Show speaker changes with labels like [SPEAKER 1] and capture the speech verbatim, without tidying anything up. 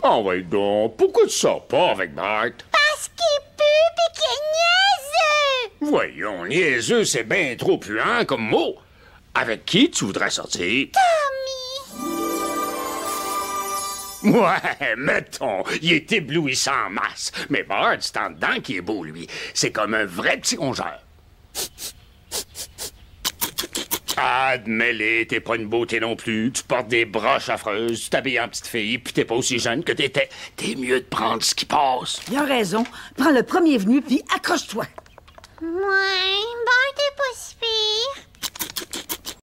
[SPEAKER 1] Ah ouais donc, pourquoi tu sors pas avec Bart?
[SPEAKER 2] Parce qu'il pue pis qu'il est niaiseux!
[SPEAKER 1] Voyons, niaiseux, c'est bien trop puant comme mot. Avec qui tu voudrais sortir?
[SPEAKER 2] Tommy!
[SPEAKER 1] Ouais, mettons, il est éblouissant en masse. Mais Bart, c'est en dedans qui est beau, lui. C'est comme un vrai petit rongeur. Admets-les, t'es pas une beauté non plus. Tu portes des broches affreuses, tu t'habilles en petite fille, puis t'es pas aussi jeune que t'étais. T'es mieux de prendre ce qui passe.
[SPEAKER 3] Il a raison. Prends le premier venu, puis accroche-toi.
[SPEAKER 2] Ouais, Bart est pas si pire.